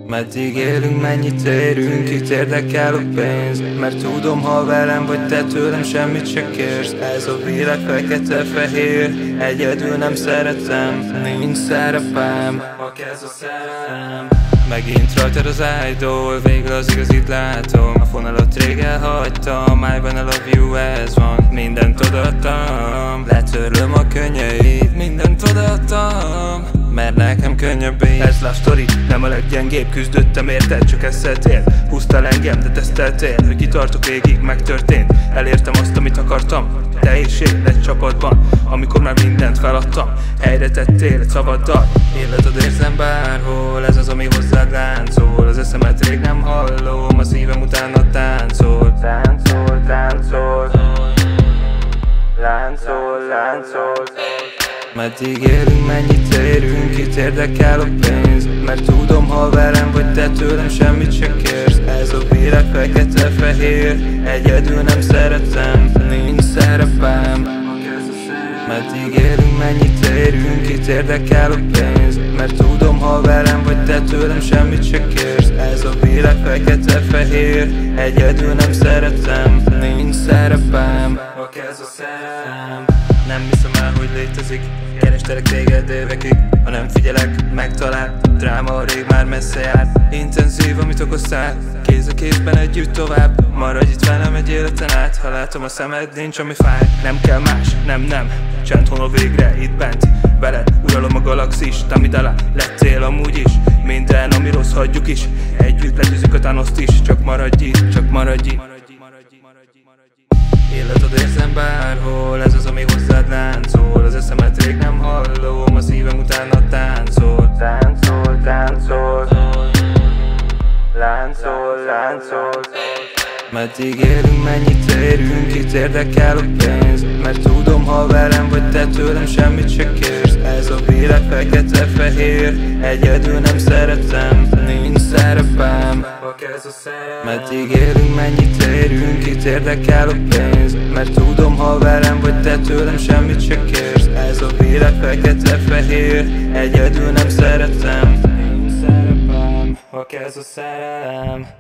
Meddig élünk, mennyit érünk, kit érdekel a pénz? Mert tudom, ha velem vagy te tőlem semmit se kérsz. Ez a világ fekete-fehér, egyedül nem szeretem, nincs szerepem, ha kezd a szerelem. Megint rajtad az idol, végre az igazit látom. A fonalat rég elhagytam, I wanna love you, ez van. Mindent odaadtam, letörlöm a könnyeid, mindent odaadtam, mert nekem könnyebbé. Ez love story, nem a leggyengébb, küzdöttem érted, csak eszeltél. Húztál engem, de teszteltél, hogy kitartok végig, megtörtént. Elértem azt, amit akartam, teljesség lett csapatban. Amikor már mindent feladtam, helyre tettél egy szavaddal. Életed érzem bárhol, ez az, ami hozzád láncol. Az eszemet rég nem hallom, a szívem utána táncol. Táncol, táncol, láncol, láncol. Meddig élünk, mennyit érünk, kit érdekel a pénz? Mert tudom, ha velem vagy te tőlem semmit se kérsz. Ez a világ fekete-fehér, egyedül nem szeretem, nincs szerepem. Meddig élünk, mennyit érünk, kit érdekel a pénz? Mert tudom, ha velem vagy te tőlem semmit se kérsz. Ez a világ fekete-fehér, egyedül nem szeretem, nincs szerepem, ha kezd a szerelem. Nem hiszem el, hogy létezik, kerestelek téged évekig. Ha nem figyelek, megtalál, dráma rég már messze jár. Intenzív, amit okoztál, kéz a kézben együtt tovább. Maradj itt velem egy életen át, ha látom a szemed, nincs ami fáj. Nem kell más, nem, csend honol végre itt bent. Veled uralom a galaxist, amit alá lettél amúgy is. Minden, ami rossz, hagyjuk is, együtt legyőzzük a Thanost is. Csak maradj itt, csak maradj itt. Életed érzem bárhol, ez az, ami hozzád láncol. Az eszemet rég nem hallom, a szívem utána táncol. Táncol, táncol, láncol, láncol. Meddig élünk, mennyit érünk, kit érdekel a pénz? Mert tudom, ha velem vagy te tőlem semmit se kérsz. Ez a világ fekete-fehér, egyedül nem szeretem, nincs szerepem, ha kezd a szerelem. Meddig élünk, mennyit érünk, kit érdekel a pénz? Mert tudom, ha velem vagy te tőlem semmit se kérsz. Ez a világ fekete-fehér, egyedül nem szeretem, nincs szerepem, ha kezd a szerelem.